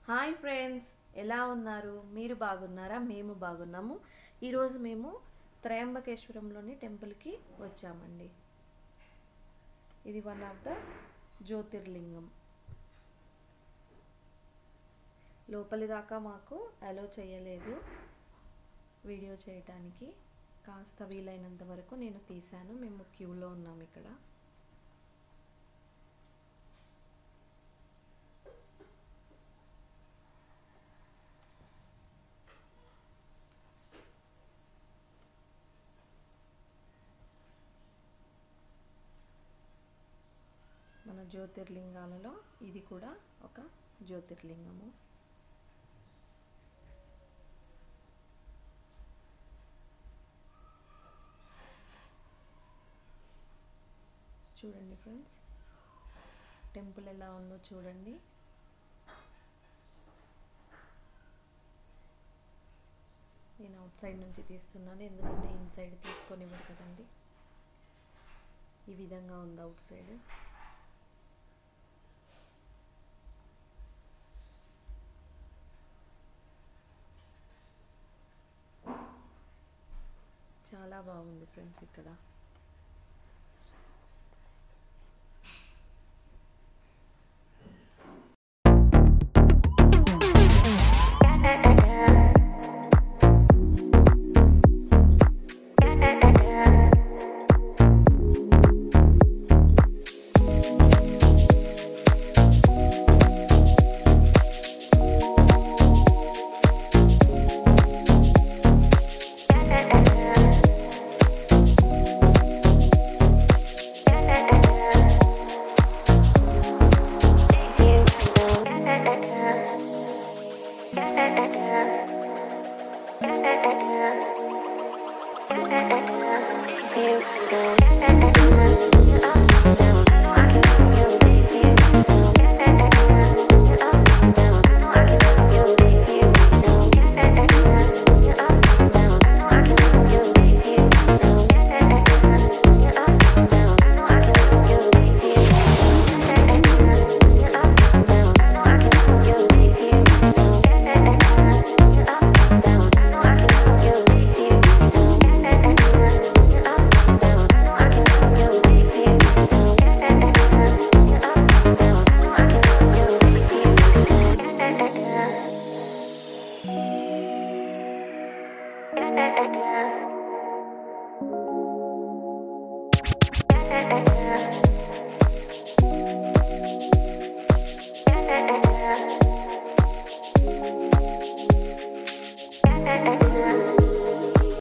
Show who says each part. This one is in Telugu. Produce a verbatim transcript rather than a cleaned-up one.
Speaker 1: హాయ్ ఫ్రెండ్స్, ఎలా ఉన్నారు? మీరు బాగున్నారా? మేము బాగున్నాము. ఈరోజు మేము త్రయంబకేశ్వరంలోని టెంపుల్కి వచ్చామండి. ఇది వన్ ఆఫ్ ద జ్యోతిర్లింగం. లోపలి దాకా మాకు అలో చేయలేదు వీడియో చేయటానికి. కాస్త వీలైనంత వరకు నేను తీశాను. మేము క్యూలో ఉన్నాం ఇక్కడ. మన జ్యోతిర్లింగాలలో ఇది కూడా ఒక జ్యోతిర్లింగము. చూడండి ఫ్రెండ్స్, టెంపుల్ ఎలా ఉందో చూడండి. నేను అవుట్ సైడ్ నుంచి తీస్తున్నాను, ఎందుకంటే ఇన్సైడ్ తీసుకొనివ్వరు కదండి. ఈ విధంగా ఉంది అవుట్ సైడ్. చాలా బాగుంది ఫ్రెండ్స్ ఇక్కడ.